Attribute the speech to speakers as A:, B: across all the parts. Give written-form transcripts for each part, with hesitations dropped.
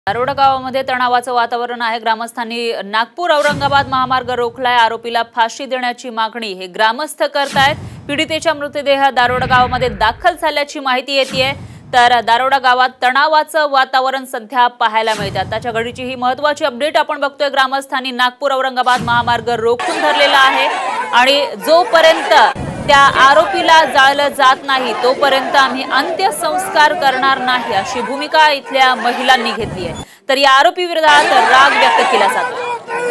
A: दारोडा गावामध्ये तणावाचं वातावरण आहे। ग्रामस्थांनी नागपूर औरंगाबाद महामार्ग रोखलाय। आरोपीला फाशी देण्याची मागणी हे ग्रामस्थ करतायत। पीडितेचा मृतदेह दारोडा गावामध्ये दाखल झाल्याची माहिती येतेय। तर दारोडा गावात तणावाचं वातावरण सध्या पाहायला मिळतं। आताच्या घडीची ही महत्त्वाची अपडेट आपण बघतोय। ग्रामस्थांनी नागपूर औरंगाबाद महामार्ग रोखून धरलेला आहे आणि जोपर्यंत त्या आरोपीला जाळलं जात नाही तोपर्यंत आम्ही अंत्यसंस्कार करणार नाही अशी भूमिका इथल्या महिलांनी घेतली आहे। तर या आरोपी विरोधात राग व्यक्त केला जातो।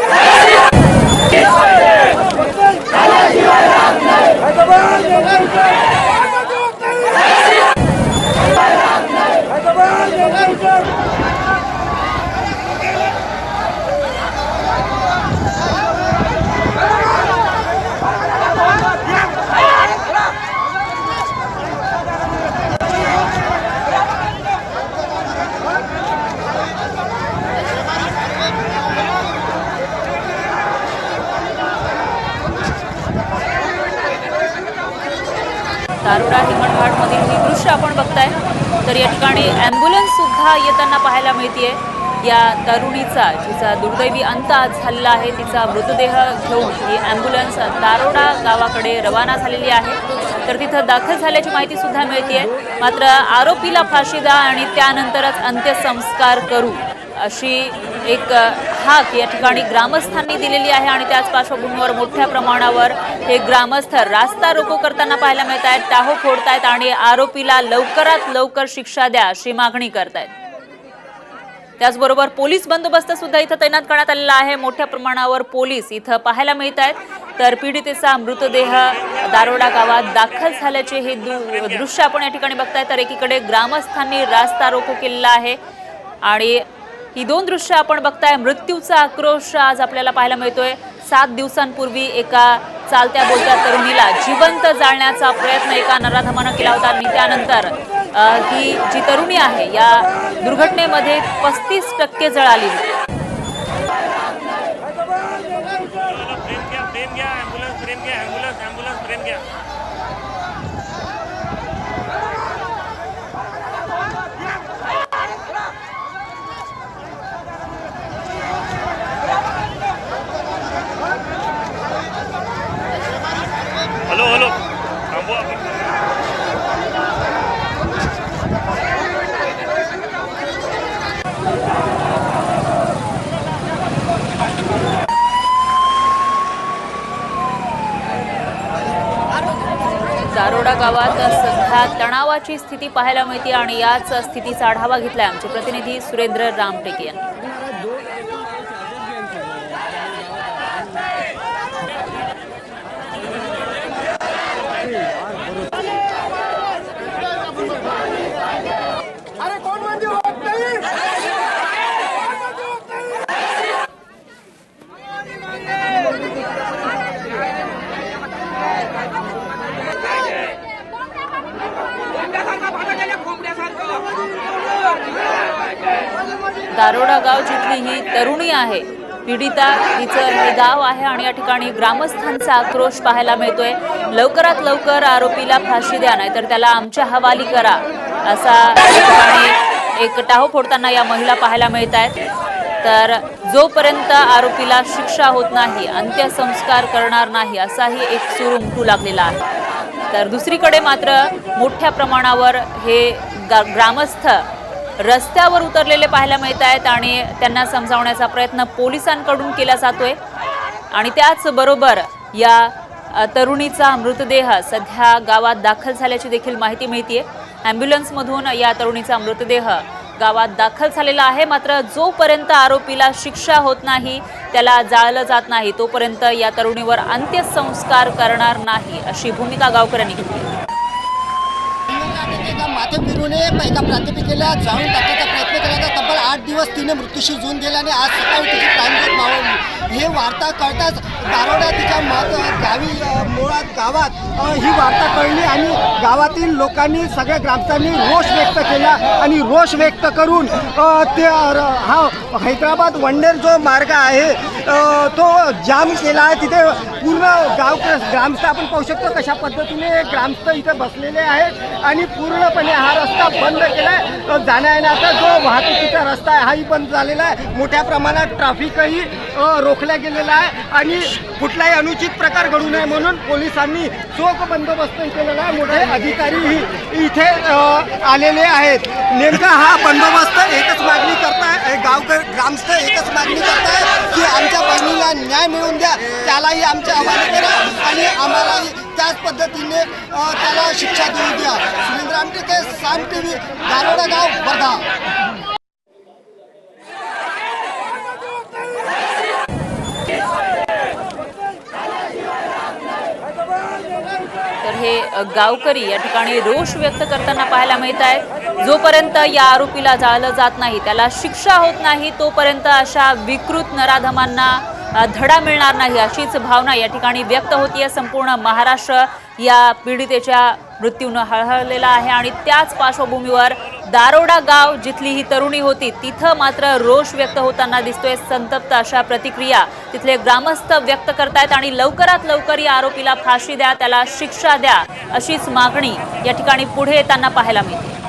A: दारोडा हिंगणघाट मधील ही दृश्य आपण बघताय। तर या ठिकाणी ॲम्ब्युलन्स सुद्धा येताना पाहायला मिळतेय। या तरुणीचा जिचा दुर्दैवी अंत झालेला आहे तिचा मृतदेह घेऊन ही ॲम्ब्युलन्स दारोडा गावाकडे रवाना झालेली आहे। तर तिथं दाखल झाल्याची माहिती सुद्धा मिळतेय। मात्र आरोपीला फाशी द्या आणि त्यानंतरच अंत्यसंस्कार करू अशी एक हाक या ठिकाणी ग्रामस्थांनी दिलेली आहे आणि त्याच पार्श्वभूमीवर मोठ्या प्रमाणावर हे ग्रामस्थ रास्ता रोको करताना पाहायला मिळत आहेत। टाहो फोडतायत आणि आरोपीला लवकरात लवकर शिक्षा द्या अशी मागणी करतायत। त्याचबरोबर पोलीस बंदोबस्त सुद्धा इथं तैनात करण्यात आलेला आहे। मोठ्या प्रमाणावर पोलीस इथं पाहायला मिळत आहेत। तर पीडितेचा मृतदेह दारोडा गावात दाखल झाल्याचे हे दृश्य आपण या ठिकाणी बघताय। तर एकीकडे ग्रामस्थांनी रास्ता रोको केलेला आहे आणि ही दोन दृश्य आपण बघताय। मृत्यूचा आक्रोश आज आपल्याला पाहायला मिळतोय। 7 दिवसांपूर्वी एका चालत्या बोलत्या तरुणीला जिवंत जाळण्याचा प्रयत्न एका नराधमानं केला होता आणि त्यानंतर ही जी तरुणी आहे या दुर्घटनेमध्ये 35% जळाली होती।
B: हेलो हेलो
A: दारोडा गावात सध्या तणावाची स्थिती पाहायला मिळते आणि याच स्थितीचा आढावा घेतलाय आमचे प्रतिनिधी सुरेंद्र रामटेके यांनी। दारोडा गाव जिथली ही तरुणी आहे पीडिता हिचं हे गाव आहे आणि या ठिकाणी ग्रामस्थांचा आक्रोश पाहायला मिळतोय। लवकरात लवकर आरोपीला फाशी द्या नाहीतर त्याला आमच्या हवाली करा असा ठिकाणी एक टाहो फोडताना या महिला पाहायला मिळत आहेत। तर जोपर्यंत आरोपीला शिक्षा होत नाही अंत्यसंस्कार करणार नाही असाही एक सूर उमटू लागलेला आहे। तर दुसरीकडे मात्र मोठ्या प्रमाणावर हे ग्रामस्थ रस्त्यावर उतरलेले पाहायला मिळत आहेत आणि त्यांना समजावण्याचा प्रयत्न पोलिसांकडून केला जातोय आणि त्याचबरोबर या तरुणीचा मृतदेह सध्या गावात दाखल झाल्याची देखील माहिती मिळतेय। ॲम्ब्युलन्समधून या तरुणीचा मृतदेह गावात दाखल झालेला आहे। मात्र जोपर्यंत आरोपीला शिक्षा होत नाही त्याला जाळलं जात नाही तोपर्यंत या तरुणीवर अंत्यसंस्कार करणार नाही अशी भूमिका गावकऱ्यांनी घेतली।
C: माथे फिरून एका प्राध्यापिकेला जाळून टाकण्याचा प्रयत्न केला होता। तब्बल 8 दिवस तिने मृत्यूशी झूंज दिला आणि आज सकाळी तिची प्राणज्योत मावळली। हे वार्ता कळताच दारोडा तिच्या गावी मुळात गावात ही वार्ता कळली आणि गावातील लोकांनी सगळ्या ग्रामस्थांनी रोष व्यक्त केला आणि रोष व्यक्त करून ते हा हैदराबाद वंडेर जो मार्ग आहे तो जाम केला आहे। तिथे पूर्ण गाव ग्रामस्थ आपण पाहू शकतो कशा पद्धतीने ग्रामस्थ इथे बसलेले आहेत आणि पूर्णपणे हा रस्ता बंद केला आहे। जाण्या येण्याचा जो वाहतुकीचा रस्ता आहे हाही बंद झालेला आहे. मोठ्या प्रमाणात ट्रॅफिकही रोखल्या गेलेला आहे आणि कुठलाही अनुचित प्रकार घडू नये म्हणून पोलिसांनी चोख बंदोबस्त केलेला आहे. मोठे अधिकारीही इथे आलेले आहेत. नेमका हा बंदोबस्त एकच मागणी करताय, ग्रामस्थ एकच मागणी करताय की आमच्या बहिणीला न्याय मिळवून द्या, त्यालाही आमच्या हवाले करा आणि आम्हालाही त्याच पद्धतीने त्याला शिक्षा देऊ द्या. सुरेंद्र आमटेके, साम TV, दारोडा गाव, वर्धा.
A: तर हे गावकरी या ठिकाणी रोष व्यक्त करताना पाहायला मिळत आहेत. जोपर्यंत या आरोपीला जाळलं जात नाही, त्याला शिक्षा होत नाही, तोपर्यंत अशा विकृत नराधमांना धडा मिळणार नाही, अशीच भावना या ठिकाणी व्यक्त होतीये. संपूर्ण महाराष्ट्र या पीडितेच्या मृत्यूनं हळहळलेला आहे आणि त्याच पार्श्वभूमीवर दारोडा गाव जिथली ही तरुणी होती तिथं मात्र रोष व्यक्त होताना दिसतोय. संतप्त अशा प्रतिक्रिया तिथले ग्रामस्थ व्यक्त करतायत आणि लवकरात लवकर या आरोपीला फाशी द्या, त्याला शिक्षा द्या, अशीच मागणी या ठिकाणी पुढे येताना पाहायला मिळते.